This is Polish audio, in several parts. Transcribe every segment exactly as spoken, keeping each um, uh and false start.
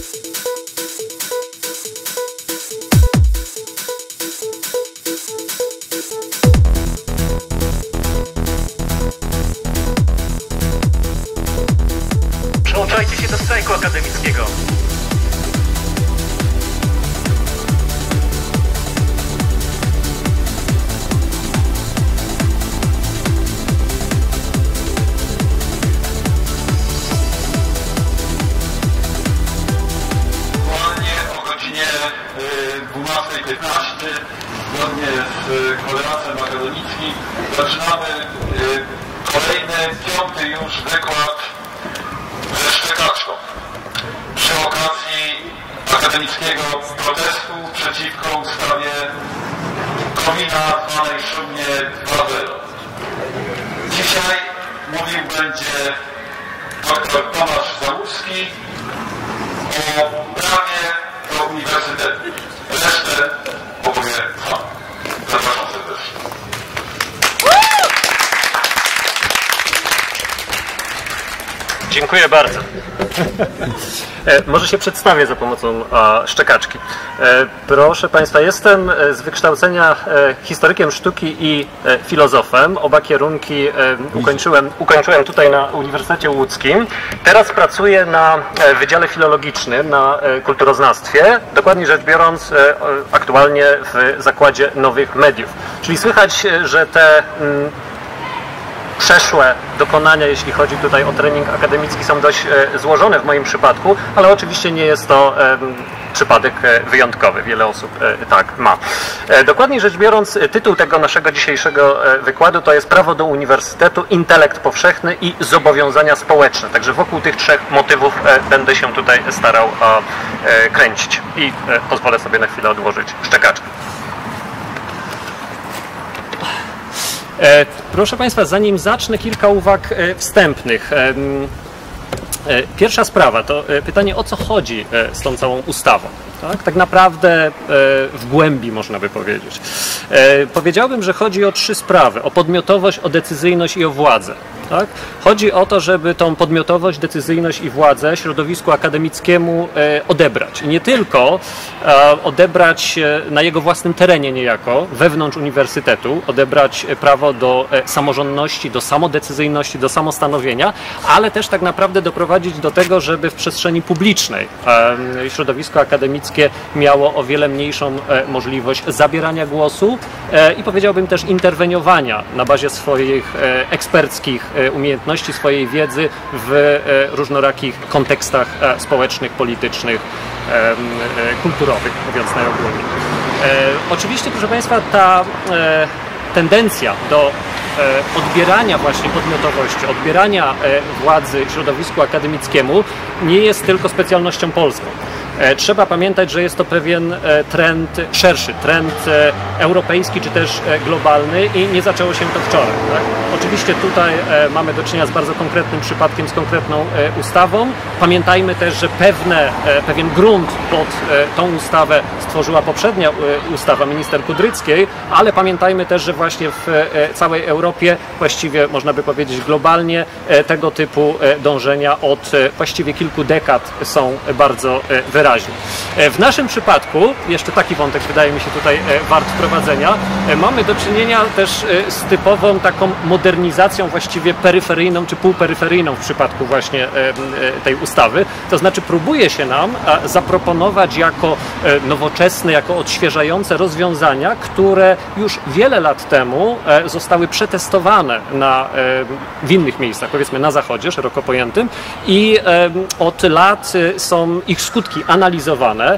Przyłączajcie się do strajku akademickiego. dwunasta piętnaście zgodnie z kodексem akademickim zaczynamy kolejny, piąty już wykład ze szczekaczką przy okazji akademickiego protestu przeciwko ustawie komina zwanej szumnie dwa zero. Dzisiaj mówił będzie dr Tomasz Załuski o prawie do uniwersytetu. Resztę opowie Pan. Zapraszam serdecznie. Dziękuję bardzo. E, może się przedstawię za pomocą a, szczekaczki. E, proszę Państwa, jestem z wykształcenia e, historykiem sztuki i e, filozofem. Oba kierunki e, ukończyłem, ukończyłem tutaj na Uniwersytecie Łódzkim. Teraz pracuję na e, Wydziale Filologicznym na e, kulturoznawstwie. Dokładnie rzecz biorąc, e, aktualnie w Zakładzie Nowych Mediów. Czyli słychać, że te m, przeszłe dokonania, jeśli chodzi tutaj o trening akademicki, są dość e, złożone w moim przypadku, ale oczywiście nie jest to e, przypadek e, wyjątkowy. Wiele osób e, tak ma. E, dokładniej rzecz biorąc, tytuł tego naszego dzisiejszego e, wykładu to jest Prawo do Uniwersytetu, Intelekt Powszechny i Zobowiązania Społeczne. Także wokół tych trzech motywów e, będę się tutaj starał e, kręcić i e, pozwolę sobie na chwilę odłożyć szczekaczkę. Proszę Państwa, zanim zacznę, kilka uwag wstępnych. Pierwsza sprawa to pytanie, o co chodzi z tą całą ustawą. Tak, tak naprawdę w głębi można by powiedzieć. Powiedziałbym, że chodzi o trzy sprawy. O podmiotowość, o decyzyjność i o władzę. Tak? Chodzi o to, żeby tą podmiotowość, decyzyjność i władzę środowisku akademickiemu odebrać. I nie tylko odebrać na jego własnym terenie niejako, wewnątrz uniwersytetu, odebrać prawo do samorządności, do samodecyzyjności, do samostanowienia, ale też tak naprawdę doprowadzić do tego, żeby w przestrzeni publicznej środowisko akademickie miało o wiele mniejszą możliwość zabierania głosu i powiedziałbym też interweniowania na bazie swoich eksperckich umiejętności, swojej wiedzy w różnorakich kontekstach społecznych, politycznych, kulturowych, mówiąc najogólniej. Oczywiście, proszę Państwa, ta tendencja do odbierania właśnie podmiotowości, odbierania władzy środowisku akademickiemu nie jest tylko specjalnością polską. Trzeba pamiętać, że jest to pewien trend szerszy, trend europejski czy też globalny i nie zaczęło się to wczoraj. Tak? Oczywiście tutaj mamy do czynienia z bardzo konkretnym przypadkiem, z konkretną ustawą. Pamiętajmy też, że pewne, pewien grunt pod tą ustawę stworzyła poprzednia ustawa minister Kudryckiej, ale pamiętajmy też, że właśnie w całej Europie, właściwie można by powiedzieć globalnie, tego typu dążenia od właściwie kilku dekad są bardzo wyraźne. W naszym przypadku, jeszcze taki wątek wydaje mi się tutaj wart wprowadzenia, mamy do czynienia też z typową taką modernizacją właściwie peryferyjną czy półperyferyjną w przypadku właśnie tej ustawy. To znaczy próbuje się nam zaproponować jako nowoczesne, jako odświeżające rozwiązania, które już wiele lat temu zostały przetestowane na, w innych miejscach, powiedzmy na Zachodzie, szeroko pojętym, i od lat są ich skutki analizowane,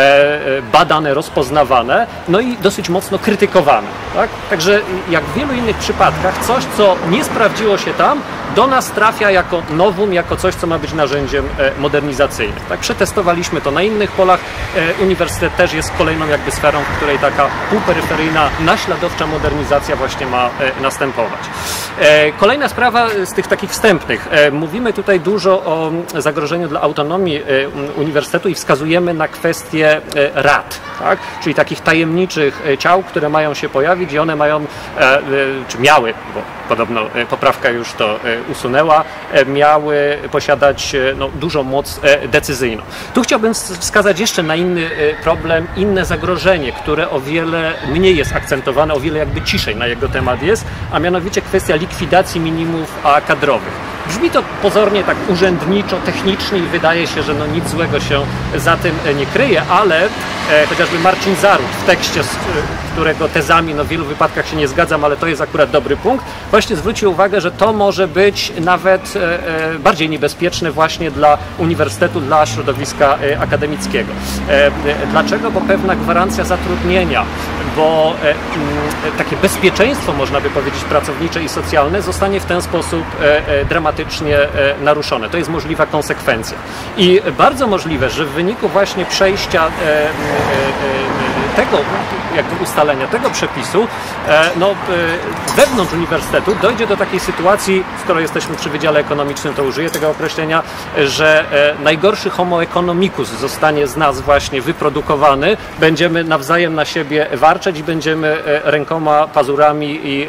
badane, rozpoznawane, no i dosyć mocno krytykowane. Tak? Także jak w wielu innych przypadkach coś, co nie sprawdziło się tam, do nas trafia jako nowum, jako coś, co ma być narzędziem modernizacyjnym. Tak? Przetestowaliśmy to na innych polach. Uniwersytet też jest kolejną jakby sferą, w której taka półperyferyjna, naśladowcza modernizacja właśnie ma następować. Kolejna sprawa z tych takich wstępnych. Mówimy tutaj dużo o zagrożeniu dla autonomii uniwersytetu i wskazujemy na kwestię rad, tak? Czyli takich tajemniczych ciał, które mają się pojawić i one mają, czy miały, bo podobno poprawka już to usunęła, miały posiadać no, dużą moc decyzyjną. Tu chciałbym wskazać jeszcze na inny problem, inne zagrożenie, które o wiele mniej jest akcentowane, o wiele jakby ciszej na jego temat jest, a mianowicie kwestia likwidacji minimów kadrowych. Brzmi to pozornie tak urzędniczo, technicznie i wydaje się, że no nic złego się za tym nie kryje, ale e, chociażby Marcin Zarut w tekście, z którego tezami no, w wielu wypadkach się nie zgadzam, ale to jest akurat dobry punkt, właśnie zwrócił uwagę, że to może być nawet e, e, bardziej niebezpieczne właśnie dla uniwersytetu, dla środowiska e, akademickiego. E, dlaczego? Bo pewna gwarancja zatrudnienia, bo e, m, takie bezpieczeństwo, można by powiedzieć, pracownicze i socjalne zostanie w ten sposób e, e, dramatycznie naruszone. To jest możliwa konsekwencja. I bardzo możliwe, że w wyniku właśnie przejścia tego jakby ustalenia, tego przepisu, no, wewnątrz uniwersytetu dojdzie do takiej sytuacji, skoro jesteśmy przy Wydziale Ekonomicznym, to użyję tego określenia, że najgorszy homo economicus zostanie z nas właśnie wyprodukowany, będziemy nawzajem na siebie warczeć i będziemy rękoma, pazurami i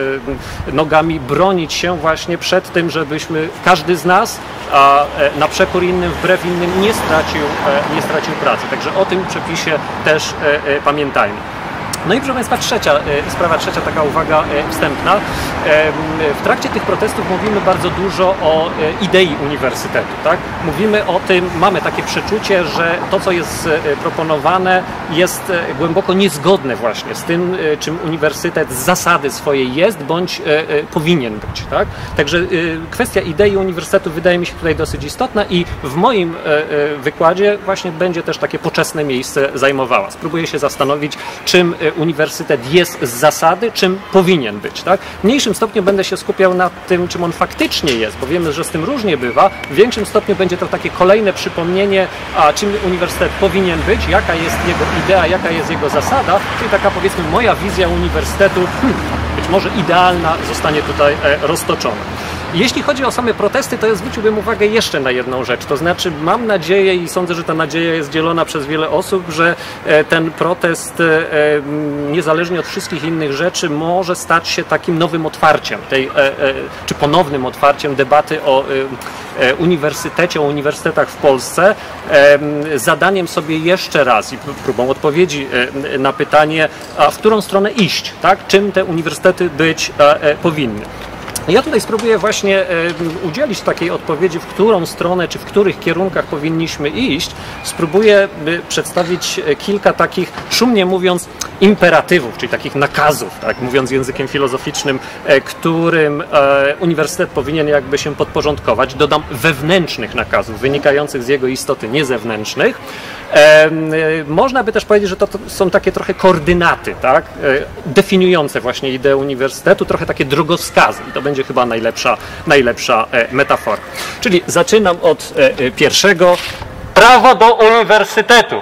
nogami bronić się właśnie przed tym, żebyśmy każdy z nas, a na przekór innym, wbrew innym nie stracił, nie stracił pracy. Także o tym przepisie też pamiętajmy. No i proszę Państwa, trzecia sprawa, trzecia taka uwaga wstępna. W trakcie tych protestów mówimy bardzo dużo o idei uniwersytetu. Tak? Mówimy o tym, mamy takie przeczucie, że to, co jest proponowane, jest głęboko niezgodne właśnie z tym, czym uniwersytet z zasady swojej jest, bądź powinien być. Tak? Także kwestia idei uniwersytetu wydaje mi się tutaj dosyć istotna i w moim wykładzie właśnie będzie też takie poczesne miejsce zajmowała. Spróbuję się zastanowić, czym uniwersytet jest z zasady, czym powinien być. Tak? W mniejszym stopniu będę się skupiał na tym, czym on faktycznie jest, bo wiemy, że z tym różnie bywa. W większym stopniu będzie to takie kolejne przypomnienie, a czym uniwersytet powinien być, jaka jest jego idea, jaka jest jego zasada, czyli taka, powiedzmy, moja wizja uniwersytetu, hmm, być może idealna, zostanie tutaj e, roztoczona. Jeśli chodzi o same protesty, to ja zwróciłbym uwagę jeszcze na jedną rzecz, to znaczy mam nadzieję i sądzę, że ta nadzieja jest dzielona przez wiele osób, że ten protest niezależnie od wszystkich innych rzeczy może stać się takim nowym otwarciem, tej, czy ponownym otwarciem debaty o uniwersytecie, o uniwersytetach w Polsce, zadaniem sobie jeszcze raz i próbą odpowiedzi na pytanie, a w którą stronę iść, tak? Czym te uniwersytety być powinny. Ja tutaj spróbuję właśnie udzielić takiej odpowiedzi, w którą stronę, czy w których kierunkach powinniśmy iść. Spróbuję przedstawić kilka takich, szumnie mówiąc, imperatywów, czyli takich nakazów, tak, mówiąc językiem filozoficznym, którym uniwersytet powinien jakby się podporządkować. Dodam wewnętrznych nakazów, wynikających z jego istoty, nie zewnętrznych. Można by też powiedzieć, że to są takie trochę koordynaty, tak, definiujące właśnie ideę uniwersytetu, trochę takie drogowskazy i to będzie chyba najlepsza, najlepsza metafora. Czyli zaczynam od pierwszego. Prawo do uniwersytetu.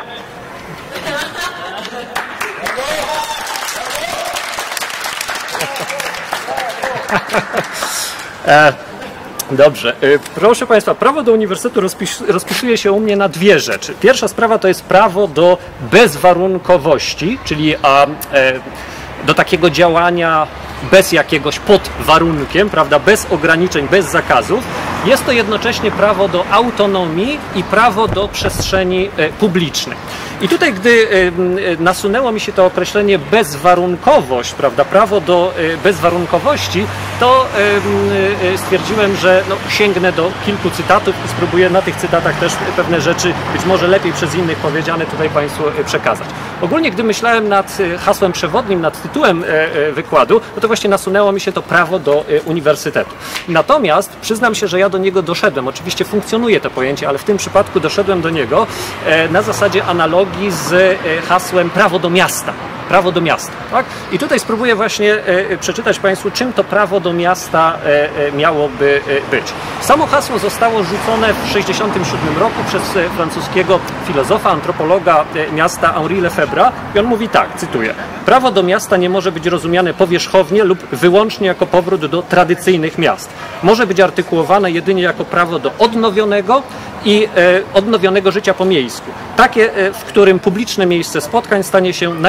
Dobrze. Proszę Państwa, prawo do uniwersytetu rozpis, rozpisuje się u mnie na dwie rzeczy. Pierwsza sprawa to jest prawo do bezwarunkowości, czyli a, e, do takiego działania bez jakiegoś podwarunkiem, prawda, bez ograniczeń, bez zakazów. Jest to jednocześnie prawo do autonomii i prawo do przestrzeni publicznej. I tutaj, gdy nasunęło mi się to określenie bezwarunkowość, prawda, prawo do bezwarunkowości, to stwierdziłem, że no, sięgnę do kilku cytatów i spróbuję na tych cytatach też pewne rzeczy, być może lepiej przez innych powiedziane, tutaj Państwu przekazać. Ogólnie, gdy myślałem nad hasłem przewodnim, nad tytułem wykładu, no to właśnie nasunęło mi się to prawo do uniwersytetu. Natomiast przyznam się, że ja do niego doszedłem. Oczywiście funkcjonuje to pojęcie, ale w tym przypadku doszedłem do niego na zasadzie analogii z hasłem prawo do miasta. Prawo do miasta. Tak? I tutaj spróbuję właśnie e, przeczytać Państwu, czym to prawo do miasta e, e, miałoby e, być. Samo hasło zostało rzucone w tysiąc dziewięćset sześćdziesiątym siódmym roku przez e, francuskiego filozofa, antropologa e, miasta Henri Lefebvre'a i on mówi tak, cytuję: prawo do miasta nie może być rozumiane powierzchownie lub wyłącznie jako powrót do tradycyjnych miast. Może być artykułowane jedynie jako prawo do odnowionego i e, odnowionego życia po miejsku. Takie, e, w którym publiczne miejsce spotkań stanie się najważniejszym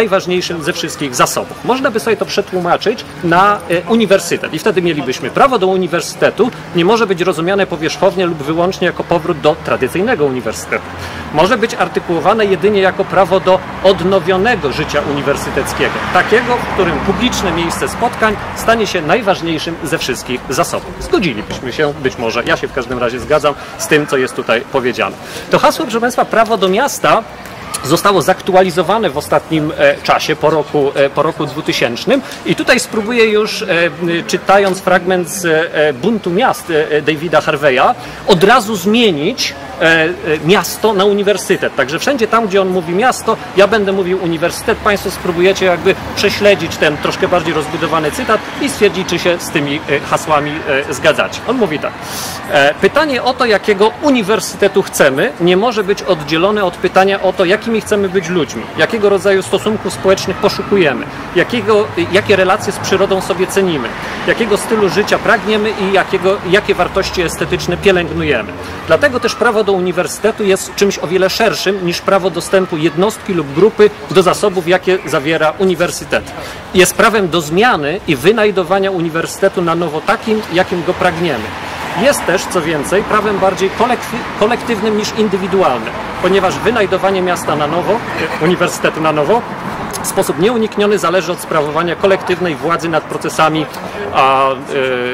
najważniejszym ze wszystkich zasobów. Można by sobie to przetłumaczyć na uniwersytet i wtedy mielibyśmy prawo do uniwersytetu nie może być rozumiane powierzchownie lub wyłącznie jako powrót do tradycyjnego uniwersytetu. Może być artykułowane jedynie jako prawo do odnowionego życia uniwersyteckiego, takiego, w którym publiczne miejsce spotkań stanie się najważniejszym ze wszystkich zasobów. Zgodzilibyśmy się, być może, ja się w każdym razie zgadzam z tym, co jest tutaj powiedziane. To hasło, proszę Państwa, prawo do miasta zostało zaktualizowane w ostatnim czasie, po roku, po roku dwutysięcznym i tutaj spróbuję już, czytając fragment z Buntu Miast Davida Harveya, od razu zmienić miasto na uniwersytet. Także wszędzie tam, gdzie on mówi miasto, ja będę mówił uniwersytet. Państwo spróbujecie jakby prześledzić ten troszkę bardziej rozbudowany cytat i stwierdzić, czy się z tymi hasłami zgadzacie. On mówi tak. Pytanie o to, jakiego uniwersytetu chcemy, nie może być oddzielone od pytania o to, jakimi chcemy być ludźmi, jakiego rodzaju stosunków społecznych poszukujemy, jakiego, jakie relacje z przyrodą sobie cenimy, jakiego stylu życia pragniemy i jakiego, jakie wartości estetyczne pielęgnujemy. Dlatego też prawo do uniwersytetu jest czymś o wiele szerszym niż prawo dostępu jednostki lub grupy do zasobów, jakie zawiera uniwersytet. Jest prawem do zmiany i wynajdowania uniwersytetu na nowo takim, jakim go pragniemy. Jest też, co więcej, prawem bardziej kolektywnym niż indywidualnym, ponieważ wynajdowanie miasta na nowo, uniwersytetu na nowo, w sposób nieunikniony zależy od sprawowania kolektywnej władzy nad procesami a, e,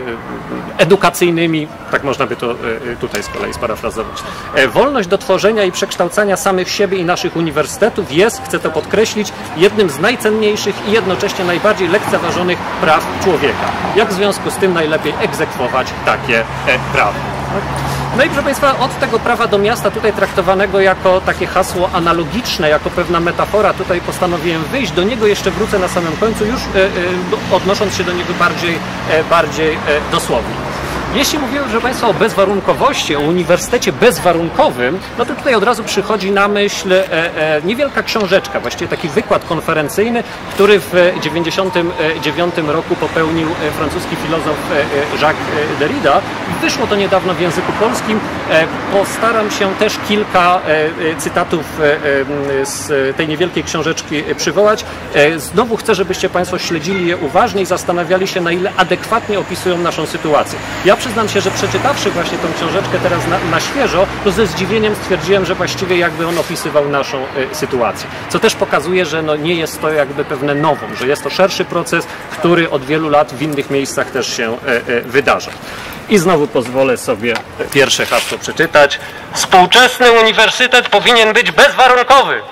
edukacyjnymi, tak można by to e, tutaj z kolei sparafrazować. E, wolność do tworzenia i przekształcania samych siebie i naszych uniwersytetów jest, chcę to podkreślić, jednym z najcenniejszych i jednocześnie najbardziej lekceważonych praw człowieka. Jak w związku z tym najlepiej egzekwować takie e, prawo? No i proszę Państwa, od tego prawa do miasta, tutaj traktowanego jako takie hasło analogiczne, jako pewna metafora, tutaj postanowiłem wyjść, do niego jeszcze wrócę na samym końcu, już e, e, odnosząc się do niego bardziej, e, bardziej e, dosłownie. Jeśli mówimy, proszę Państwa, o bezwarunkowości, o uniwersytecie bezwarunkowym, no to tutaj od razu przychodzi na myśl e, e, niewielka książeczka, właściwie taki wykład konferencyjny, który w dziewięćdziesiątym dziewiątym roku popełnił francuski filozof Jacques Derrida. Wyszło to niedawno w języku polskim. E, postaram się też kilka e, cytatów e, z tej niewielkiej książeczki przywołać. E, znowu chcę, żebyście Państwo śledzili je uważnie i zastanawiali się, na ile adekwatnie opisują naszą sytuację. Ja przyznam się, że przeczytawszy właśnie tą książeczkę teraz na, na świeżo, to ze zdziwieniem stwierdziłem, że właściwie jakby on opisywał naszą y, sytuację. Co też pokazuje, że no nie jest to jakby pewne nowum, że jest to szerszy proces, który od wielu lat w innych miejscach też się y, y, wydarza. I znowu pozwolę sobie pierwsze hasło przeczytać. Współczesny uniwersytet powinien być bezwarunkowy.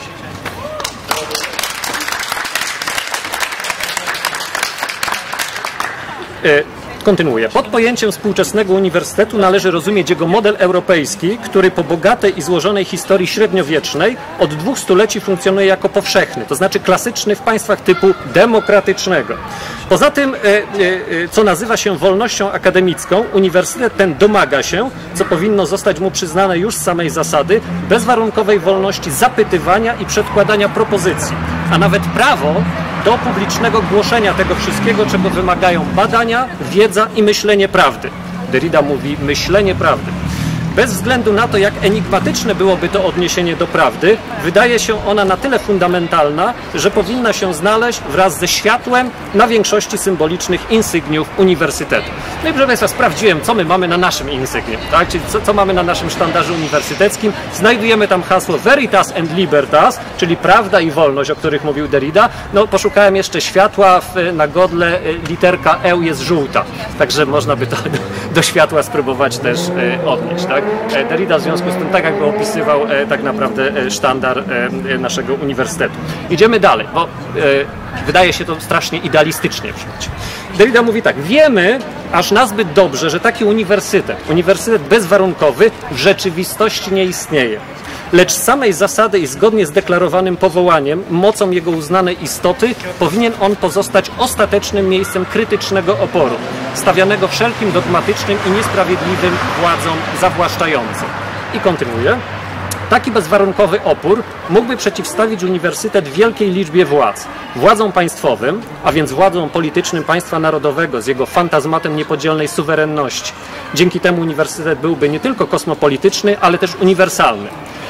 Y, Kontynuuję. Pod pojęciem współczesnego uniwersytetu należy rozumieć jego model europejski, który po bogatej i złożonej historii średniowiecznej od dwóch stuleci funkcjonuje jako powszechny, to znaczy klasyczny w państwach typu demokratycznego. Poza tym, co nazywa się wolnością akademicką, uniwersytet ten domaga się, co powinno zostać mu przyznane już z samej zasady, bezwarunkowej wolności zapytywania i przedkładania propozycji, a nawet prawo do publicznego głoszenia tego wszystkiego, czego wymagają badania, wiedza i myślenie prawdy. Derrida mówi myślenie prawdy. Bez względu na to, jak enigmatyczne byłoby to odniesienie do prawdy, wydaje się ona na tyle fundamentalna, że powinna się znaleźć wraz ze światłem na większości symbolicznych insygniów uniwersytetu. No i proszę Państwa, sprawdziłem, co my mamy na naszym insygnium, tak? Czyli co, co mamy na naszym sztandarze uniwersyteckim. Znajdujemy tam hasło Veritas and Libertas, czyli prawda i wolność, o których mówił Derrida. No, poszukałem jeszcze światła, w, na godle literka E jest żółta, także można by to do, do światła spróbować też e, odnieść, tak? Derrida w związku z tym tak jakby opisywał e, tak naprawdę e, sztandar e, naszego uniwersytetu. Idziemy dalej, bo e, wydaje się to strasznie idealistycznie brzmieć. Derrida mówi tak, wiemy aż nazbyt dobrze, że taki uniwersytet, uniwersytet bezwarunkowy w rzeczywistości nie istnieje. Lecz z samej zasady i zgodnie z deklarowanym powołaniem, mocą jego uznanej istoty, powinien on pozostać ostatecznym miejscem krytycznego oporu, stawianego wszelkim dogmatycznym i niesprawiedliwym władzom zawłaszczającym. I kontynuuje. Taki bezwarunkowy opór mógłby przeciwstawić uniwersytet wielkiej liczbie władz. Władzom państwowym, a więc władzom politycznym państwa narodowego z jego fantazmatem niepodzielnej suwerenności. Dzięki temu uniwersytet byłby nie tylko kosmopolityczny, ale też uniwersalny.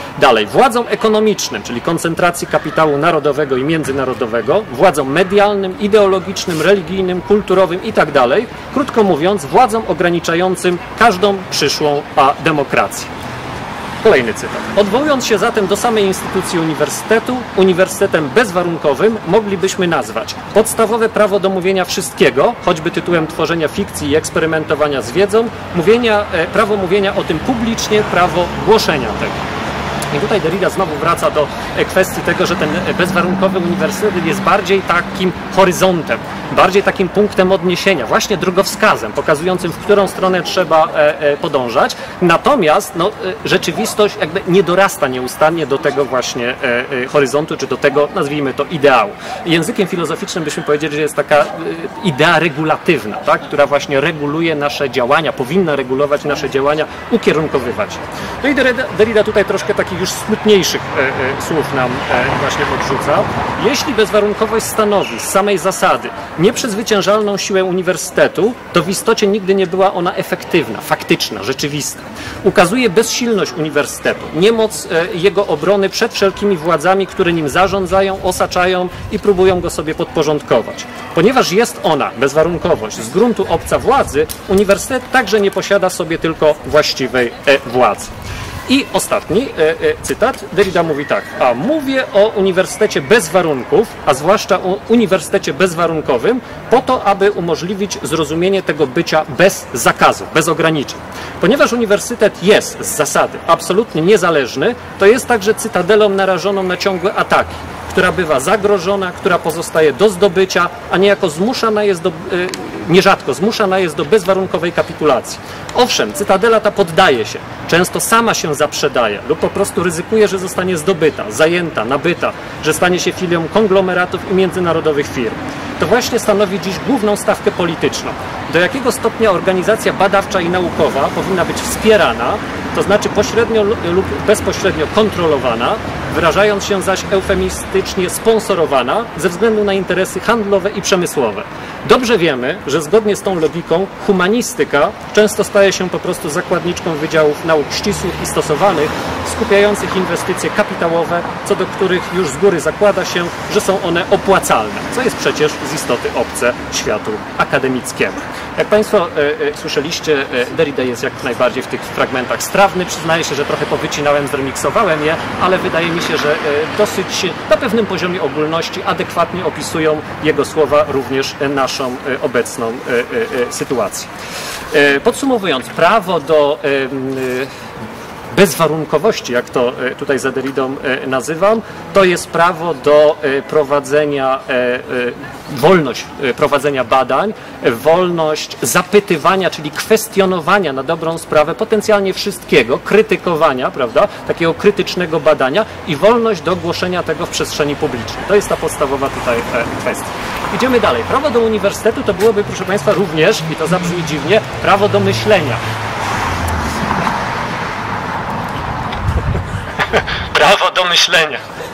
Dalej, władzą ekonomicznym, czyli koncentracji kapitału narodowego i międzynarodowego, władzą medialnym, ideologicznym, religijnym, kulturowym i tak dalej. Krótko mówiąc, władzą ograniczającym każdą przyszłą a, demokrację. Kolejny cytat. Odwołując się zatem do samej instytucji uniwersytetu, uniwersytetem bezwarunkowym moglibyśmy nazwać podstawowe prawo do mówienia wszystkiego, choćby tytułem tworzenia fikcji i eksperymentowania z wiedzą, mówienia, prawo mówienia o tym publicznie, prawo głoszenia tego. I tutaj Derrida znowu wraca do kwestii tego, że ten bezwarunkowy uniwersytet jest bardziej takim horyzontem, bardziej takim punktem odniesienia, właśnie drogowskazem, pokazującym, w którą stronę trzeba podążać. Natomiast no, rzeczywistość jakby nie dorasta nieustannie do tego właśnie horyzontu, czy do tego, nazwijmy to, ideału. Językiem filozoficznym byśmy powiedzieli, że jest taka idea regulatywna, tak, która właśnie reguluje nasze działania, powinna regulować nasze działania, ukierunkowywać. No i Derrida, Derrida tutaj troszkę takich już smutniejszych e, e, słów nam e, właśnie podrzuca. Jeśli bezwarunkowość stanowi z samej zasady nieprzezwyciężalną siłę uniwersytetu, to w istocie nigdy nie była ona efektywna, faktyczna, rzeczywista. Ukazuje bezsilność uniwersytetu, niemoc e, jego obrony przed wszelkimi władzami, które nim zarządzają, osaczają i próbują go sobie podporządkować. Ponieważ jest ona, bezwarunkowość, z gruntu obca władzy, uniwersytet także nie posiada sobie tylko właściwej e, władzy. I ostatni e, e, cytat, Derrida mówi tak, a mówię o uniwersytecie bez warunków, a zwłaszcza o uniwersytecie bezwarunkowym, po to, aby umożliwić zrozumienie tego bycia bez zakazu, bez ograniczeń. Ponieważ uniwersytet jest z zasady absolutnie niezależny, to jest także cytadelą narażoną na ciągłe ataki, która bywa zagrożona, która pozostaje do zdobycia, a niejako zmuszana jest do, nierzadko zmuszana jest do bezwarunkowej kapitulacji. Owszem, cytadela ta poddaje się, często sama się zaprzedaje lub po prostu ryzykuje, że zostanie zdobyta, zajęta, nabyta, że stanie się filią konglomeratów i międzynarodowych firm. To właśnie stanowi dziś główną stawkę polityczną. Do jakiego stopnia organizacja badawcza i naukowa powinna być wspierana, to znaczy pośrednio lub bezpośrednio kontrolowana, wyrażając się zaś eufemistycznie sponsorowana ze względu na interesy handlowe i przemysłowe. Dobrze wiemy, że zgodnie z tą logiką humanistyka często staje się po prostu zakładniczką wydziałów nauk ścisłych i stosowanych, skupiających inwestycje kapitałowe, co do których już z góry zakłada się, że są one opłacalne, co jest przecież z istoty obce światu akademickiemu. Jak Państwo e, e, słyszeliście, e, Derrida jest jak najbardziej w tych fragmentach strawny. Przyznaję się, że trochę powycinałem, zremiksowałem je, ale wydaje mi się, że e, dosyć na pewnym poziomie ogólności adekwatnie opisują jego słowa również e, naszą e, obecną e, e, sytuację. E, podsumowując, prawo do e, e, bezwarunkowości, jak to tutaj za Derridą nazywam, to jest prawo do prowadzenia, wolność prowadzenia badań, wolność zapytywania, czyli kwestionowania na dobrą sprawę potencjalnie wszystkiego, krytykowania, prawda, takiego krytycznego badania i wolność do głoszenia tego w przestrzeni publicznej. To jest ta podstawowa tutaj kwestia. Idziemy dalej. Prawo do uniwersytetu to byłoby, proszę Państwa, również, i to zabrzmi dziwnie, prawo do myślenia. Prawo do myślenia.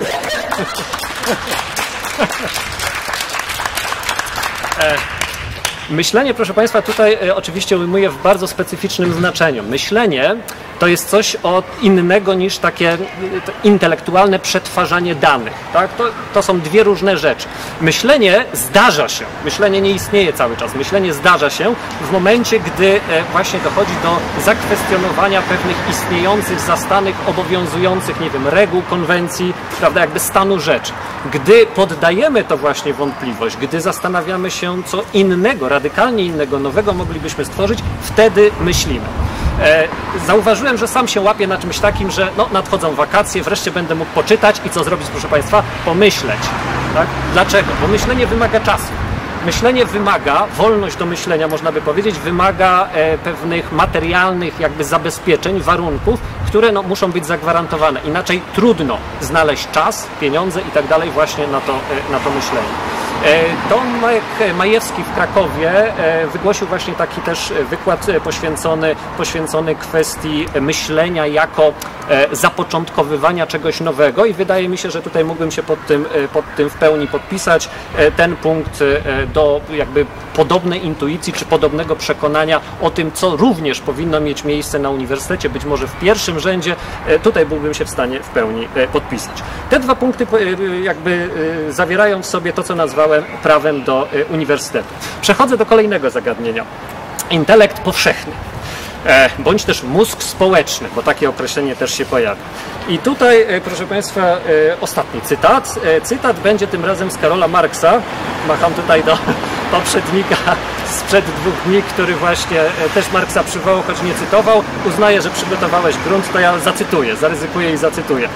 Myślenie, proszę Państwa, tutaj oczywiście ujmuję w bardzo specyficznym znaczeniu. Myślenie to jest coś od innego niż takie intelektualne przetwarzanie danych. Tak? To, to są dwie różne rzeczy. Myślenie zdarza się, myślenie nie istnieje cały czas, myślenie zdarza się w momencie, gdy właśnie dochodzi do zakwestionowania pewnych istniejących, zastanych, obowiązujących, nie wiem, reguł, konwencji, prawda, jakby stanu rzeczy. Gdy poddajemy to właśnie wątpliwość, gdy zastanawiamy się, co innego, radykalnie innego, nowego moglibyśmy stworzyć, wtedy myślimy. E, zauważyłem, że sam się łapię na czymś takim, że no, nadchodzą wakacje, wreszcie będę mógł poczytać i co zrobić, proszę Państwa? Pomyśleć. Tak? Dlaczego? Bo myślenie wymaga czasu. Myślenie wymaga, wolność do myślenia, można by powiedzieć, wymaga e, pewnych materialnych jakby zabezpieczeń, warunków, które no, muszą być zagwarantowane. Inaczej trudno znaleźć czas, pieniądze i tak dalej właśnie na to, e, na to myślenie. Tomek Majewski w Krakowie wygłosił właśnie taki też wykład poświęcony, poświęcony kwestii myślenia jako zapoczątkowywania czegoś nowego i wydaje mi się, że tutaj mógłbym się pod tym, pod tym w pełni podpisać. Ten punkt do jakby podobnej intuicji czy podobnego przekonania o tym, co również powinno mieć miejsce na uniwersytecie, być może w pierwszym rzędzie, tutaj byłbym się w stanie w pełni podpisać. Te dwa punkty jakby zawierają w sobie to, co nazwałem prawem do uniwersytetu. Przechodzę do kolejnego zagadnienia. Intelekt powszechny. Bądź też mózg społeczny, bo takie określenie też się pojawia. I tutaj, proszę Państwa, ostatni cytat. Cytat będzie tym razem z Karola Marksa. Macham tutaj do poprzednika sprzed dwóch dni, który właśnie też Marksa przywołał, choć nie cytował. Uznaję, że przygotowałeś grunt, to ja zacytuję, zaryzykuję i zacytuję.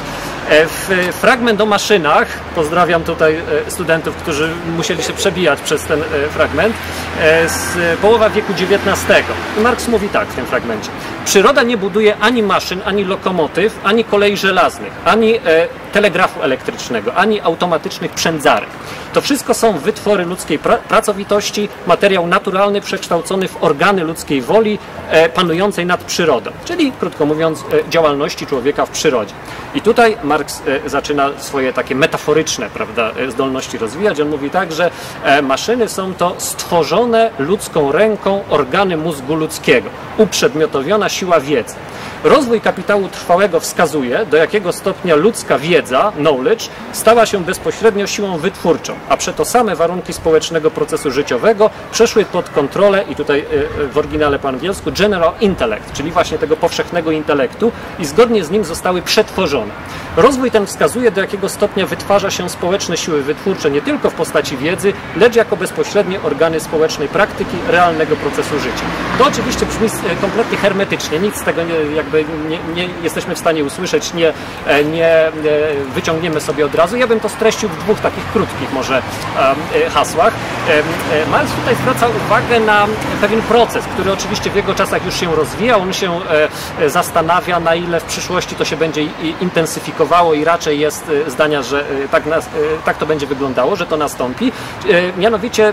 W fragment o maszynach, pozdrawiam tutaj studentów, którzy musieli się przebijać przez ten fragment, z połowa wieku dziewiętnastego. Marks mówi tak w tym fragmencie. Przyroda nie buduje ani maszyn, ani lokomotyw, ani kolei żelaznych, ani telegrafu elektrycznego, ani automatycznych przędzarek. To wszystko są wytwory ludzkiej pra pracowitości, materiał naturalny przekształcony w organy ludzkiej woli e, panującej nad przyrodą, czyli krótko mówiąc e, działalności człowieka w przyrodzie. I tutaj Marks e, zaczyna swoje takie metaforyczne, prawda, e, zdolności rozwijać. On mówi tak, że e, maszyny są to stworzone ludzką ręką organy mózgu ludzkiego, uprzedmiotowiona siła wiedzy. Rozwój kapitału trwałego wskazuje, do jakiego stopnia ludzka wiedza, knowledge, stała się bezpośrednio siłą wytwórczą, a przeto same warunki społecznego procesu życiowego przeszły pod kontrolę, i tutaj w oryginale po angielsku, general intellect, czyli właśnie tego powszechnego intelektu, i zgodnie z nim zostały przetworzone. Rozwój ten wskazuje, do jakiego stopnia wytwarza się społeczne siły wytwórcze nie tylko w postaci wiedzy, lecz jako bezpośrednie organy społecznej praktyki realnego procesu życia. To oczywiście brzmi kompletnie hermetycznie, nic z tego nie, jakby nie, nie jesteśmy w stanie usłyszeć, nie, nie wyciągniemy sobie od razu. Ja bym to streścił w dwóch takich krótkich może hasłach. Marks tutaj zwraca uwagę na pewien proces, który oczywiście w jego czasach już się rozwija. On się zastanawia, na ile w przyszłości to się będzie intensyfikowało i raczej jest zdania, że tak, nas, tak to będzie wyglądało, że to nastąpi. Mianowicie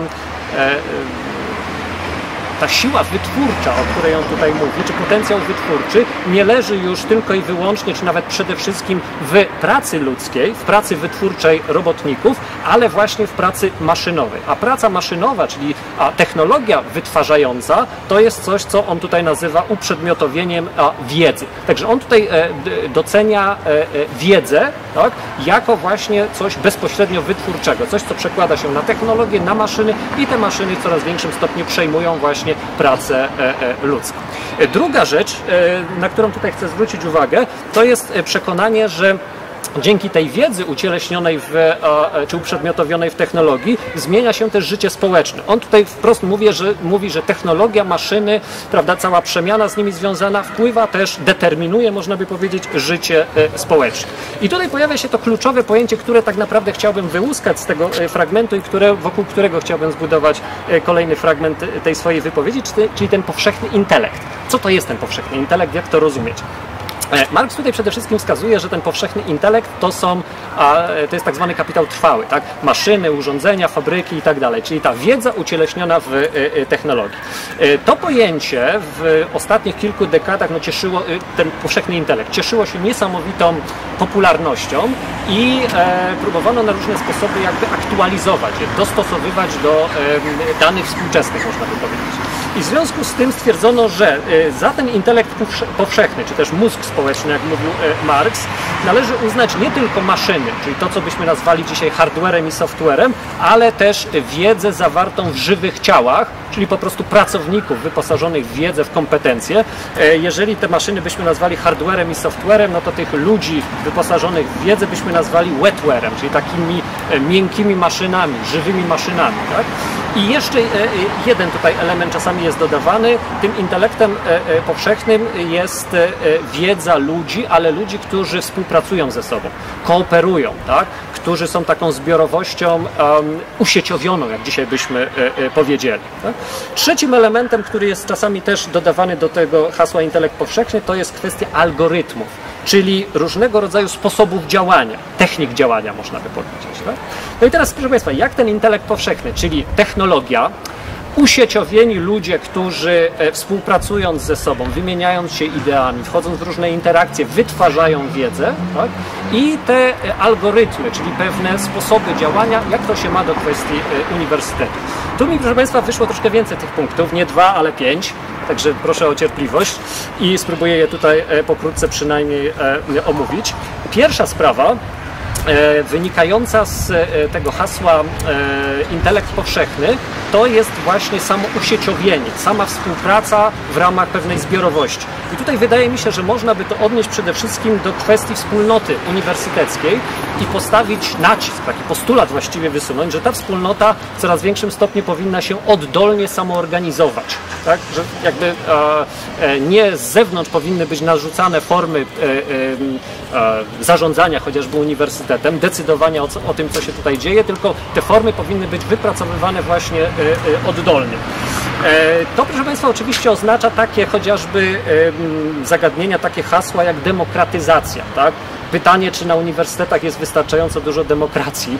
ta siła wytwórcza, o której on tutaj mówi, czy potencjał wytwórczy, nie leży już tylko i wyłącznie, czy nawet przede wszystkim w pracy ludzkiej, w pracy wytwórczej robotników, ale właśnie w pracy maszynowej. A praca maszynowa, czyli a technologia wytwarzająca, to jest coś, co on tutaj nazywa uprzedmiotowieniem a, wiedzy. Także on tutaj e, docenia e, wiedzę, tak, jako właśnie coś bezpośrednio wytwórczego, coś, co przekłada się na technologię, na maszyny, i te maszyny w coraz większym stopniu przejmują właśnie pracę ludzką. Druga rzecz, na którą tutaj chcę zwrócić uwagę, to jest przekonanie, że dzięki tej wiedzy ucieleśnionej w, czy uprzedmiotowionej w technologii zmienia się też życie społeczne. On tutaj wprost mówi, że, mówi, że technologia, maszyny, prawda, cała przemiana z nimi związana wpływa też, determinuje, można by powiedzieć, życie społeczne. I tutaj pojawia się to kluczowe pojęcie, które tak naprawdę chciałbym wyłuskać z tego fragmentu i które, wokół którego chciałbym zbudować kolejny fragment tej swojej wypowiedzi, czyli ten powszechny intelekt. Co to jest ten powszechny intelekt? Jak to rozumieć? Marks tutaj przede wszystkim wskazuje, że ten powszechny intelekt to są, to jest tak zwany kapitał trwały, tak? Maszyny, urządzenia, fabryki i tak dalej, czyli ta wiedza ucieleśniona w technologii. To pojęcie w ostatnich kilku dekadach no, cieszyło, ten powszechny intelekt cieszyło się niesamowitą popularnością i e, próbowano na różne sposoby jakby aktualizować je, dostosowywać do e, danych współczesnych, można by powiedzieć. I w związku z tym stwierdzono, że za ten intelekt powszechny, czy też mózg społeczny, jak mówił Marks, należy uznać nie tylko maszyny, czyli to, co byśmy nazwali dzisiaj hardwarem i softwarem, ale też wiedzę zawartą w żywych ciałach, czyli po prostu pracowników wyposażonych w wiedzę, w kompetencje. Jeżeli te maszyny byśmy nazwali hardwarem i softwarem, no to tych ludzi wyposażonych w wiedzę byśmy nazwali wetwarem, czyli takimi miękkimi maszynami, żywymi maszynami. Tak? I jeszcze jeden tutaj element czasami jest dodawany. Tym intelektem powszechnym jest wiedza ludzi, ale ludzi, którzy współpracują ze sobą, kooperują, tak? Którzy są taką zbiorowością um, usieciowioną, jak dzisiaj byśmy e, powiedzieli. Tak? Trzecim elementem, który jest czasami też dodawany do tego hasła intelekt powszechny, to jest kwestia algorytmów. czyli różnego rodzaju sposobów działania, technik działania można by powiedzieć. Tak? No i teraz, proszę Państwa, jak ten intelekt powszechny, czyli technologia, usieciowieni ludzie, którzy współpracując ze sobą, wymieniając się ideami, wchodząc w różne interakcje, wytwarzają wiedzę, tak? I te algorytmy, czyli pewne sposoby działania, jak to się ma do kwestii uniwersytetu. Tu mi, proszę Państwa, wyszło troszkę więcej tych punktów, nie dwa, ale pięć, także proszę o cierpliwość i spróbuję je tutaj pokrótce przynajmniej omówić. Pierwsza sprawa, wynikająca z tego hasła intelekt powszechny, to jest właśnie samo usieciowienie, sama współpraca w ramach pewnej zbiorowości. I tutaj wydaje mi się, że można by to odnieść przede wszystkim do kwestii wspólnoty uniwersyteckiej i postawić nacisk, taki postulat właściwie wysunąć, że ta wspólnota w coraz większym stopniu powinna się oddolnie samoorganizować. Tak? Że jakby e, nie z zewnątrz powinny być narzucane formy e, e, zarządzania chociażby uniwersytetem, decydowania o, co, o tym, co się tutaj dzieje, tylko te formy powinny być wypracowywane właśnie e, e, oddolnie. E, to, proszę Państwa, oczywiście oznacza takie chociażby e, zagadnienia, takie hasła jak demokratyzacja. Tak? Pytanie, czy na uniwersytetach jest wystarczająco dużo demokracji,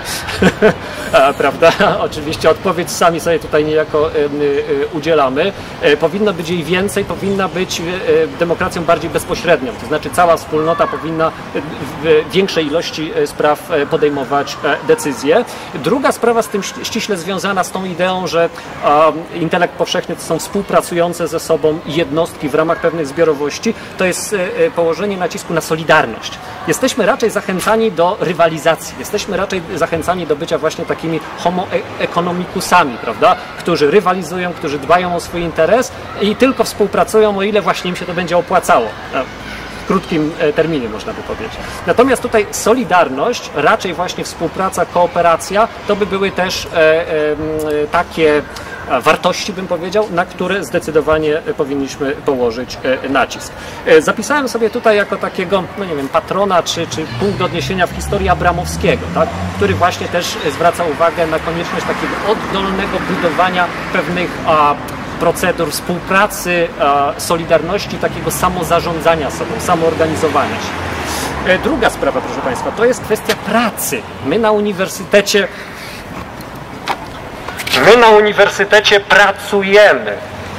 prawda? Oczywiście odpowiedź sami sobie tutaj niejako udzielamy. Powinno być jej więcej, powinna być demokracją bardziej bezpośrednią, to znaczy cała wspólnota powinna w większej ilości spraw podejmować decyzje. Druga sprawa z tym ściśle związana z tą ideą, że intelekt powszechny to są współpracujące ze sobą jednostki w ramach pewnych zbiorowości, to jest położenie nacisku na solidarność. Jesteśmy raczej zachęcani do rywalizacji, jesteśmy raczej zachęcani do bycia właśnie takimi homo economicusami, prawda? Którzy rywalizują, którzy dbają o swój interes i tylko współpracują, o ile właśnie im się to będzie opłacało. W krótkim terminie, można by powiedzieć. Natomiast tutaj solidarność, raczej właśnie współpraca, kooperacja, to by były też e, e, takie wartości, bym powiedział, na które zdecydowanie powinniśmy położyć nacisk. Zapisałem sobie tutaj jako takiego, no nie wiem, patrona czy, czy punkt odniesienia w historii Abramowskiego, tak? Który właśnie też zwraca uwagę na konieczność takiego oddolnego budowania pewnych a, procedur współpracy, a, solidarności, takiego samozarządzania sobą, samoorganizowania się. Druga sprawa, proszę Państwa, to jest kwestia pracy. My na uniwersytecie My na uniwersytecie pracujemy.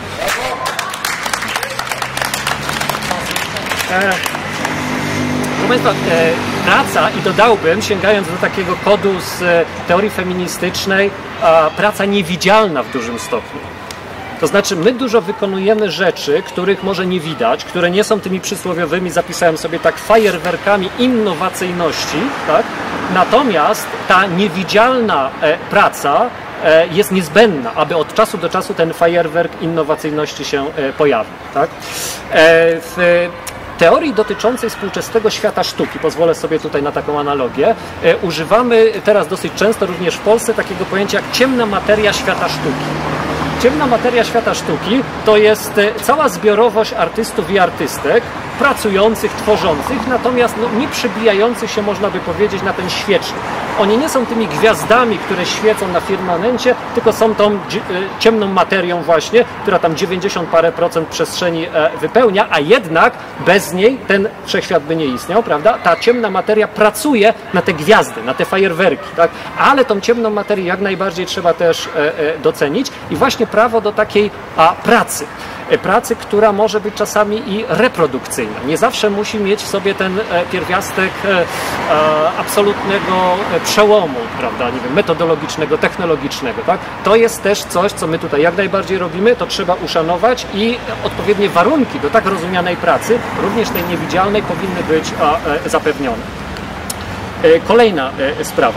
E, proszę Państwa, e, praca, i dodałbym, sięgając do takiego kodu z e, teorii feministycznej, e, praca niewidzialna w dużym stopniu. To znaczy, my dużo wykonujemy rzeczy, których może nie widać, które nie są tymi przysłowiowymi, zapisałem sobie tak, fajerwerkami innowacyjności, tak? Natomiast ta niewidzialna e, praca jest niezbędna, aby od czasu do czasu ten fajerwerk innowacyjności się pojawił. Tak? W teorii dotyczącej współczesnego świata sztuki, pozwolę sobie tutaj na taką analogię, używamy teraz dosyć często również w Polsce takiego pojęcia jak ciemna materia świata sztuki. Ciemna materia świata sztuki to jest cała zbiorowość artystów i artystek, pracujących, tworzących, natomiast no, nie przybijających się, można by powiedzieć, na ten świecznik. Oni nie są tymi gwiazdami, które świecą na firmamencie, tylko są tą ciemną materią właśnie, która tam dziewięćdziesiąt parę procent przestrzeni wypełnia, a jednak bez niej ten wszechświat by nie istniał, prawda? Ta ciemna materia pracuje na te gwiazdy, na te fajerwerki, tak? Ale tą ciemną materię jak najbardziej trzeba też docenić i właśnie prawo do takiej a, pracy. Pracy, która może być czasami i reprodukcyjna. Nie zawsze musi mieć w sobie ten pierwiastek absolutnego przełomu, prawda, nie wiem, metodologicznego, technologicznego. Tak? To jest też coś, co my tutaj jak najbardziej robimy, to trzeba uszanować i odpowiednie warunki do tak rozumianej pracy, również tej niewidzialnej, powinny być zapewnione. Kolejna sprawa.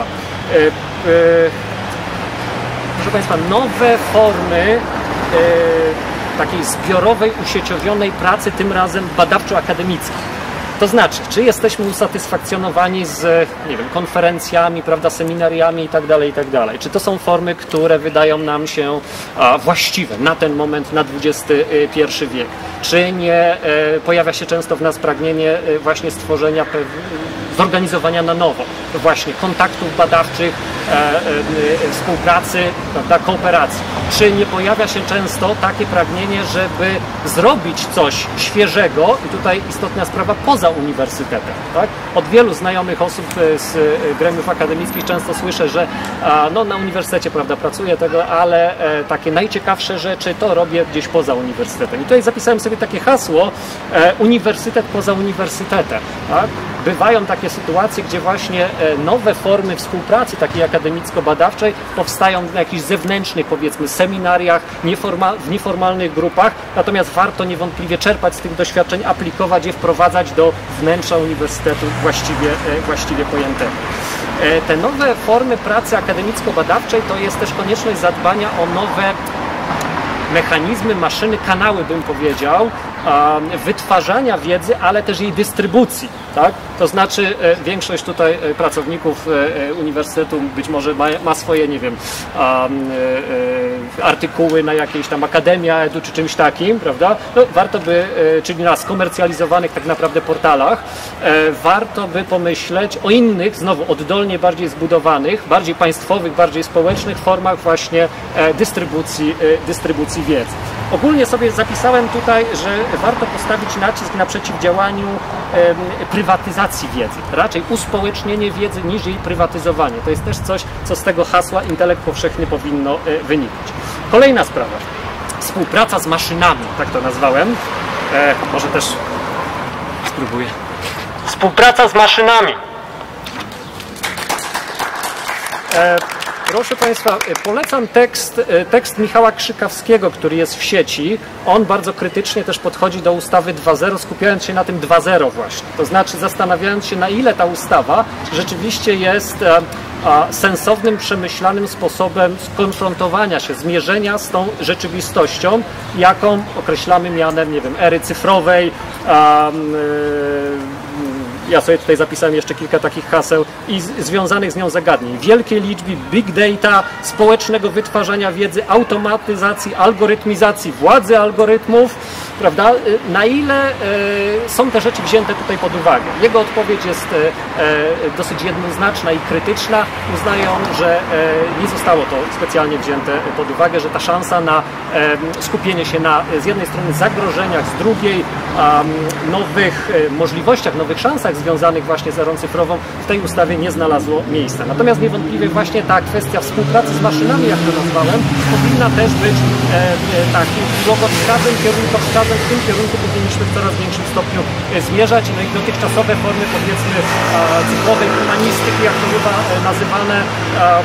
Proszę Państwa, nowe formy takiej zbiorowej, usieciowionej pracy, tym razem badawczo-akademickiej. To znaczy, czy jesteśmy usatysfakcjonowani z, nie wiem, konferencjami, prawda, seminariami i tak dalej, i tak dalej. Czy to są formy, które wydają nam się a, właściwe na ten moment, na dwudziesty pierwszy wiek? Czy nie e, pojawia się często w nas pragnienie e, właśnie stworzenia zorganizowania na nowo, właśnie kontaktów badawczych, e, e, współpracy, prawda, kooperacji. Czy nie pojawia się często takie pragnienie, żeby zrobić coś świeżego, i tutaj istotna sprawa, poza uniwersytetem, tak? Od wielu znajomych osób z gremiów akademickich często słyszę, że a, no, na uniwersytecie, prawda, pracuję tego, ale e, takie najciekawsze rzeczy to robię gdzieś poza uniwersytetem. I tutaj zapisałem sobie takie hasło, e, uniwersytet poza uniwersytetem, tak? Bywają takie sytuacje, gdzie właśnie nowe formy współpracy takiej akademicko-badawczej powstają na jakichś zewnętrznych, powiedzmy, seminariach, nieformal, w nieformalnych grupach, natomiast warto niewątpliwie czerpać z tych doświadczeń, aplikować je, wprowadzać do wnętrza uniwersytetu właściwie, właściwie pojętego. Te nowe formy pracy akademicko-badawczej to jest też konieczność zadbania o nowe mechanizmy, maszyny, kanały, bym powiedział, wytwarzania wiedzy, ale też jej dystrybucji, tak? To znaczy większość tutaj pracowników uniwersytetu być może ma, ma swoje, nie wiem, artykuły na jakiejś tam Akademia Edu czy czymś takim, prawda? No, warto by, czyli na skomercjalizowanych tak naprawdę portalach, warto by pomyśleć o innych, znowu oddolnie bardziej zbudowanych, bardziej państwowych, bardziej społecznych formach właśnie dystrybucji, dystrybucji wiedzy. Ogólnie sobie zapisałem tutaj, że warto postawić nacisk na przeciwdziałaniu e, prywatyzacji wiedzy. Raczej uspołecznienie wiedzy niż jej prywatyzowanie. To jest też coś, co z tego hasła intelekt powszechny powinno e, wynikać. Kolejna sprawa. Współpraca z maszynami, tak to nazwałem. E, może też spróbuję. Współpraca z maszynami. E, Proszę Państwa, polecam tekst, tekst Michała Krzykawskiego, który jest w sieci. On bardzo krytycznie też podchodzi do ustawy dwa zero, skupiając się na tym dwa zero właśnie. To znaczy zastanawiając się, na ile ta ustawa rzeczywiście jest sensownym, przemyślanym sposobem skonfrontowania się, zmierzenia z tą rzeczywistością, jaką określamy mianem, nie wiem, ery cyfrowej, um, ja sobie tutaj zapisałem jeszcze kilka takich haseł i z, związanych z nią zagadnień. Wielkiej liczby, big data, społecznego wytwarzania wiedzy, automatyzacji, algorytmizacji, władzy algorytmów, prawda? Na ile e, są te rzeczy wzięte tutaj pod uwagę? Jego odpowiedź jest e, e, dosyć jednoznaczna i krytyczna. Uznaje on, że e, nie zostało to specjalnie wzięte pod uwagę, że ta szansa na e, skupienie się na z jednej strony zagrożeniach, z drugiej um, nowych e, możliwościach, nowych szansach związanych właśnie z erą cyfrową w tej ustawie nie znalazło miejsca. Natomiast niewątpliwie właśnie ta kwestia współpracy z maszynami, jak to nazwałem, powinna też być e, e, takim drogowskazem, kierunkowskazem. W tym kierunku powinniśmy w coraz większym stopniu e, zmierzać. No i dotychczasowe formy, powiedzmy, e, cyfrowej humanistyki, jak to bywa e, nazywane, e,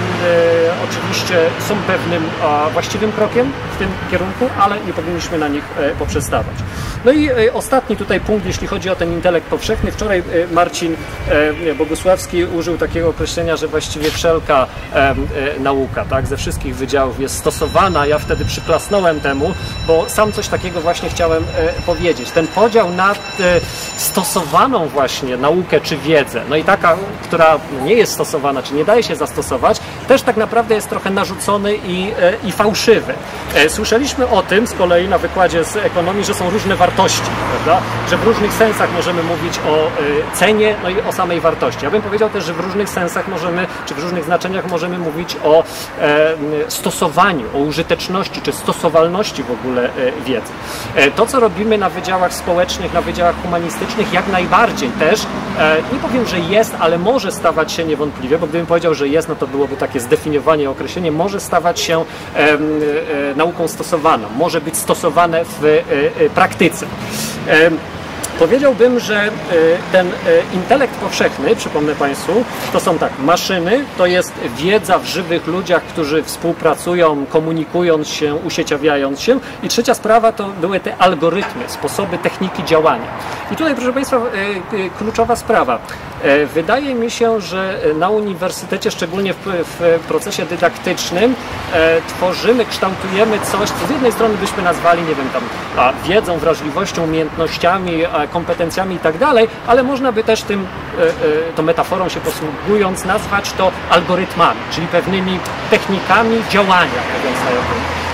e, oczywiście są pewnym e, właściwym krokiem w tym kierunku, ale nie powinniśmy na nich e, poprzestawać. No i e, ostatni tutaj punkt, jeśli chodzi o ten intelekt powszechny. Wczoraj e, Marcin e, Bogusławski użył takiego określenia, że właściwie wszelka e, e, nauka, tak, ze wszystkich wydziałów jest stosowana. Ja wtedy przyklasnąłem temu, bo sam coś takiego właśnie chciałem e, powiedzieć. Ten podział na e, stosowaną właśnie naukę czy wiedzę, no i taka, która nie jest stosowana, czy nie daje się zastosować, też tak naprawdę jest trochę narzucony i, e, i fałszywy. E, słyszeliśmy o tym z kolei na wykładzie z ekonomii, że są różne wartości, prawda? Że w różnych sensach możemy mówić o e, cenie, no i o samej wartości. Ja bym powiedział też, że w różnych sensach możemy, czy w różnych znaczeniach możemy mówić o e, stosowaniu, o użyteczności, czy stosowalności w ogóle e, wiedzy. E, to, co robimy na wydziałach społecznych, na wydziałach humanistycznych, jak najbardziej też, e, nie powiem, że jest, ale może stawać się niewątpliwie, bo gdybym powiedział, że jest, no to byłoby takie zdefiniowanie, określenie, może stawać się e, e, nauką stosowaną, może być stosowane w e, e, praktyce. E, Powiedziałbym, że ten intelekt powszechny, przypomnę Państwu, to są tak, maszyny, to jest wiedza w żywych ludziach, którzy współpracują, komunikując się, usieciawiając się. I trzecia sprawa to były te algorytmy, sposoby, techniki działania. I tutaj, proszę Państwa, kluczowa sprawa. Wydaje mi się, że na uniwersytecie, szczególnie w, w procesie dydaktycznym, tworzymy, kształtujemy coś, co z jednej strony byśmy nazwali, nie wiem, tam wiedzą, wrażliwością, umiejętnościami, kompetencjami i tak dalej, ale można by też tym, tą metaforą się posługując, nazwać to algorytmami, czyli pewnymi technikami działania, mówiąc najogólniej.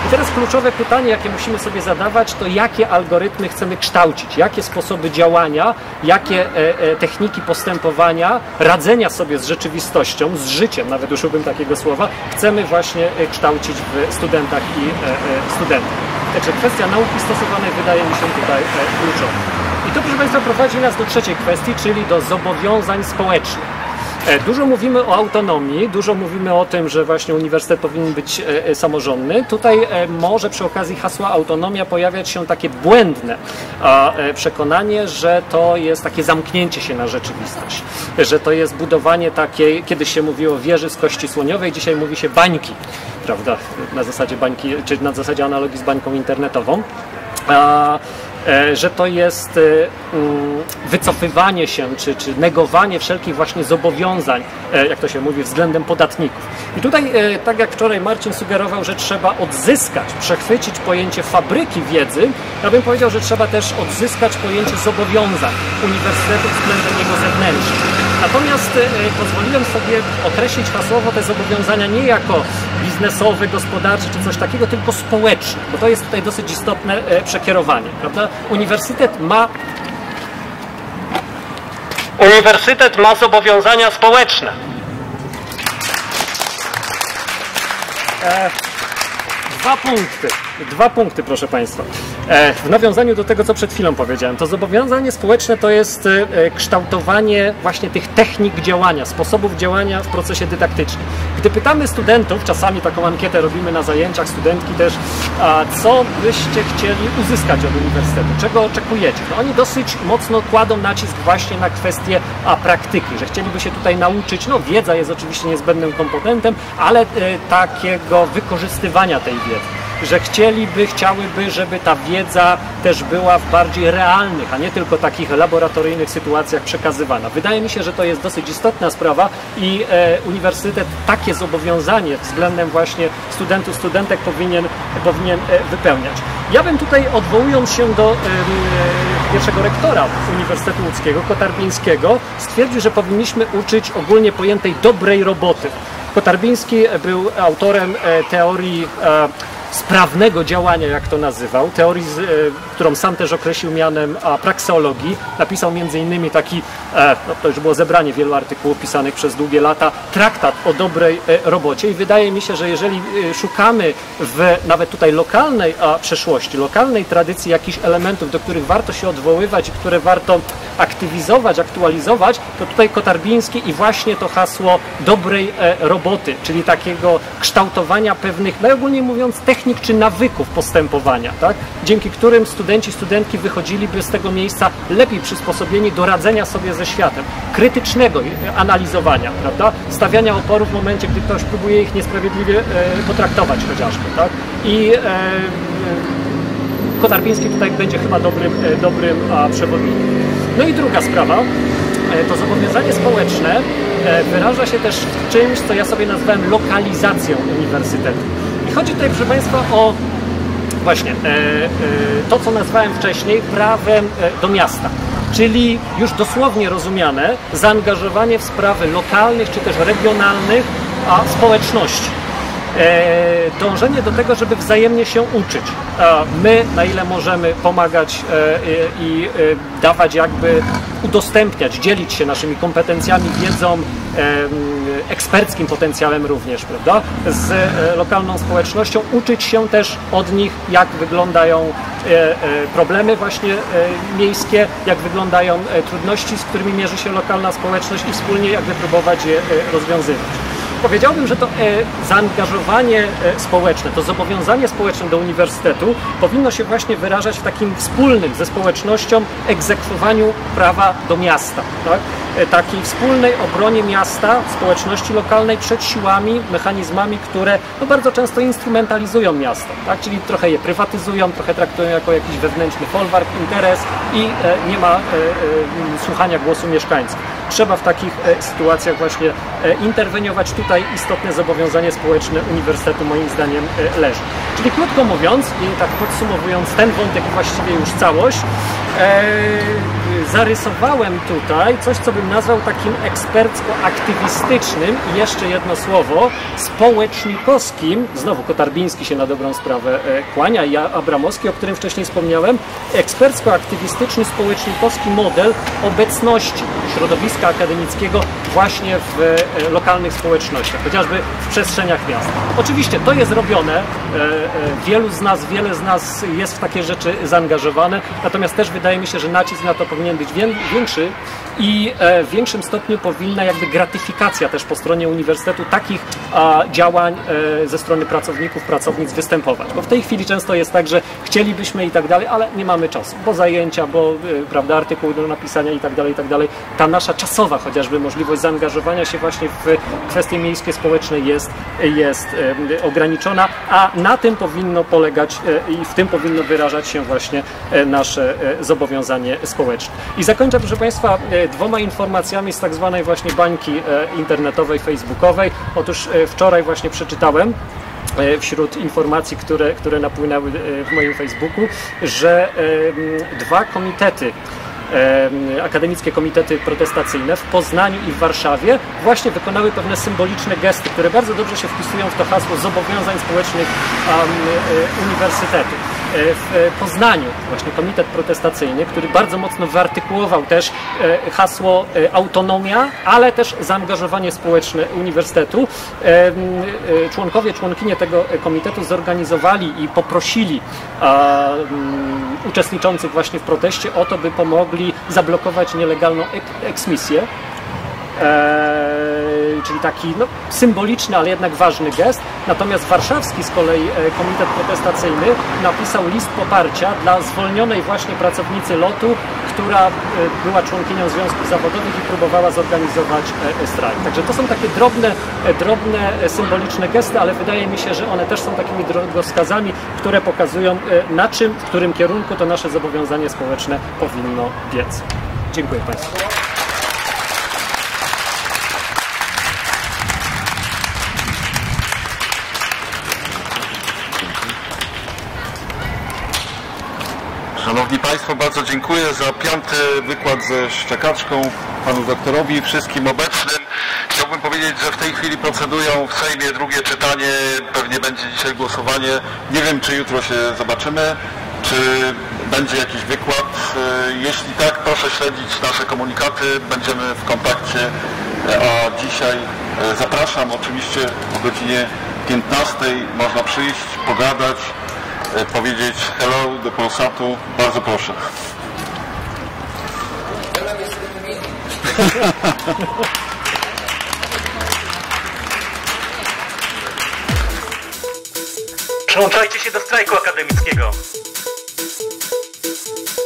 I teraz kluczowe pytanie, jakie musimy sobie zadawać, to jakie algorytmy chcemy kształcić, jakie sposoby działania, jakie e, e, techniki postępowania, radzenia sobie z rzeczywistością, z życiem, nawet użyłbym takiego słowa, chcemy właśnie kształcić w studentach i e, e, studentach. Także kwestia nauki stosowanej wydaje mi się tutaj e, kluczowa. I to, proszę Państwa, prowadzi nas do trzeciej kwestii, czyli do zobowiązań społecznych. Dużo mówimy o autonomii, dużo mówimy o tym, że właśnie uniwersytet powinien być samorządny. Tutaj może przy okazji hasła autonomia pojawiać się takie błędne przekonanie, że to jest takie zamknięcie się na rzeczywistość, że to jest budowanie takiej, kiedyś się mówiło wieży z kości słoniowej, dzisiaj mówi się bańki, prawda, na zasadzie bańki, czy na zasadzie analogii z bańką internetową. Że to jest wycofywanie się, czy, czy negowanie wszelkich właśnie zobowiązań, jak to się mówi, względem podatników. I tutaj, tak jak wczoraj Marcin sugerował, że trzeba odzyskać, przechwycić pojęcie fabryki wiedzy, ja bym powiedział, że trzeba też odzyskać pojęcie zobowiązań uniwersytetu względem jego zewnętrznych. Natomiast pozwoliłem sobie określić hasłowo te zobowiązania nie jako biznesowe, gospodarcze czy coś takiego, tylko społeczne, bo to jest tutaj dosyć istotne przekierowanie, prawda? Uniwersytet ma Uniwersytet ma zobowiązania społeczne. E, dwa punkty. Dwa punkty, proszę Państwa. E, w nawiązaniu do tego, co przed chwilą powiedziałem, to zobowiązanie społeczne to jest e, kształtowanie właśnie tych technik działania, sposobów działania w procesie dydaktycznym. Gdy pytamy studentów, czasami taką ankietę robimy na zajęciach, studentki też, a co byście chcieli uzyskać od uniwersytetu, czego oczekujecie? No oni dosyć mocno kładą nacisk właśnie na kwestię a, praktyki, że chcieliby się tutaj nauczyć, no wiedza jest oczywiście niezbędnym komponentem, ale e, takiego wykorzystywania tej wiedzy. Że chcieliby, chciałyby, żeby ta wiedza też była w bardziej realnych, a nie tylko takich laboratoryjnych sytuacjach przekazywana. Wydaje mi się, że to jest dosyć istotna sprawa i e, uniwersytet takie zobowiązanie względem właśnie studentów, studentek powinien, powinien e, wypełniać. Ja bym tutaj, odwołując się do e, pierwszego rektora Uniwersytetu Łódzkiego, Kotarbińskiego, stwierdził, że powinniśmy uczyć ogólnie pojętej dobrej roboty. Kotarbiński był autorem e, teorii e, sprawnego działania, jak to nazywał, teorii, z, e, którą sam też określił mianem a, prakseologii. Napisał między innymi taki, e, no to już było zebranie wielu artykułów pisanych przez długie lata, traktat o dobrej e, robocie i wydaje mi się, że jeżeli e, szukamy w nawet tutaj lokalnej a, przeszłości, lokalnej tradycji jakichś elementów, do których warto się odwoływać i które warto aktywizować, aktualizować, to tutaj Kotarbiński i właśnie to hasło dobrej e, roboty, czyli takiego kształtowania pewnych, najogólniej mówiąc, technik czy nawyków postępowania, tak? Dzięki którym studenci, studentki wychodziliby z tego miejsca lepiej przysposobieni do radzenia sobie ze światem, krytycznego analizowania, prawda? Stawiania oporów w momencie, gdy ktoś próbuje ich niesprawiedliwie e, potraktować chociażby, tak? I e, Kotarbiński tutaj będzie chyba dobrym, e, dobrym a, przewodnikiem. No i druga sprawa, e, to zobowiązanie społeczne e, wyraża się też w czymś, co ja sobie nazwałem lokalizacją uniwersytetu. I chodzi tutaj, proszę Państwa, o właśnie e, e, to, co nazwałem wcześniej prawem e, do miasta, czyli już dosłownie rozumiane zaangażowanie w sprawy lokalnych czy też regionalnych a społeczności. E, dążenie do tego, żeby wzajemnie się uczyć. A my, na ile możemy pomagać e, i e, dawać jakby, udostępniać, dzielić się naszymi kompetencjami, wiedzą, e, eksperckim potencjałem również, prawda, z e, lokalną społecznością, uczyć się też od nich, jak wyglądają e, e, problemy właśnie e, miejskie, jak wyglądają e, trudności, z którymi mierzy się lokalna społeczność i wspólnie jakby próbować je e, rozwiązywać. Powiedziałbym, że to e, zaangażowanie e, społeczne, to zobowiązanie społeczne do uniwersytetu powinno się właśnie wyrażać w takim wspólnym ze społecznością egzekwowaniu prawa do miasta, tak? E, takiej wspólnej obronie miasta, społeczności lokalnej przed siłami, mechanizmami, które no, bardzo często instrumentalizują miasto, tak? Czyli trochę je prywatyzują, trochę traktują jako jakiś wewnętrzny folwark, interes i e, nie ma e, e, słuchania głosu mieszkańców. Trzeba w takich e, sytuacjach właśnie e, interweniować. Tutaj tutaj istotne zobowiązanie społeczne uniwersytetu moim zdaniem leży. Czyli krótko mówiąc i tak podsumowując ten wątek i właściwie już całość, e, zarysowałem tutaj coś, co bym nazwał takim ekspercko-aktywistycznym i jeszcze jedno słowo, społecznikowskim, znowu Kotarbiński się na dobrą sprawę e, kłania i Abramowski, o którym wcześniej wspomniałem, ekspercko-aktywistyczny, społecznikowski model obecności środowiska akademickiego właśnie w e, lokalnych społecznościach, chociażby w przestrzeniach miasta. Oczywiście to jest robione, e, e, wielu z nas, wiele z nas jest w takie rzeczy zaangażowane, natomiast też wydaje mi się, że nacisk na to powinien być większy i e, w większym stopniu powinna jakby gratyfikacja też po stronie uniwersytetu takich a, działań e, ze strony pracowników, pracownic występować. Bo w tej chwili często jest tak, że chcielibyśmy i tak dalej, ale nie mamy czasu, bo zajęcia, bo e, prawda, artykuły do napisania i tak dalej, i tak dalej. Ta nasza czasowa chociażby możliwość zaangażowania się właśnie w kwestie miejskie, społeczne jest, jest e, ograniczona, a na tym powinno polegać e, i w tym powinno wyrażać się właśnie e, nasze e, zobowiązanie społeczne. I zakończę, proszę Państwa, e, dwoma informacjami z tak zwanej właśnie bańki e, internetowej, facebookowej. Otóż e, wczoraj właśnie przeczytałem wśród informacji, które, które napłynęły w moim Facebooku, że dwa komitety, akademickie komitety protestacyjne w Poznaniu i w Warszawie właśnie wykonały pewne symboliczne gesty, które bardzo dobrze się wpisują w to hasło zobowiązań społecznych uniwersytetu. W Poznaniu właśnie komitet protestacyjny, który bardzo mocno wyartykułował też hasło autonomia, ale też zaangażowanie społeczne uniwersytetu. Członkowie, członkinie tego komitetu zorganizowali i poprosili uczestniczących właśnie w proteście o to, by pomogli zablokować nielegalną eksmisję. Eee, czyli taki no, symboliczny, ale jednak ważny gest. Natomiast warszawski z kolei e, komitet protestacyjny napisał list poparcia dla zwolnionej właśnie pracownicy lotu, która e, była członkinią związków zawodowych i próbowała zorganizować e, strajk. Także to są takie drobne, e, drobne e, symboliczne gesty, ale wydaje mi się, że one też są takimi drogowskazami, które pokazują e, na czym, w którym kierunku to nasze zobowiązanie społeczne powinno biec. Dziękuję Państwu. Szanowni Państwo, bardzo dziękuję za piąty wykład ze szczekaczką panu doktorowi i wszystkim obecnym. Chciałbym powiedzieć, że w tej chwili procedują w Sejmie drugie czytanie, pewnie będzie dzisiaj głosowanie. Nie wiem, czy jutro się zobaczymy, czy będzie jakiś wykład. Jeśli tak, proszę śledzić nasze komunikaty, będziemy w kontakcie, a dzisiaj zapraszam oczywiście o godzinie piętnastej, można przyjść, pogadać, powiedzieć hello do Polsatu. Bardzo proszę. Przyłączajcie się do strajku akademickiego.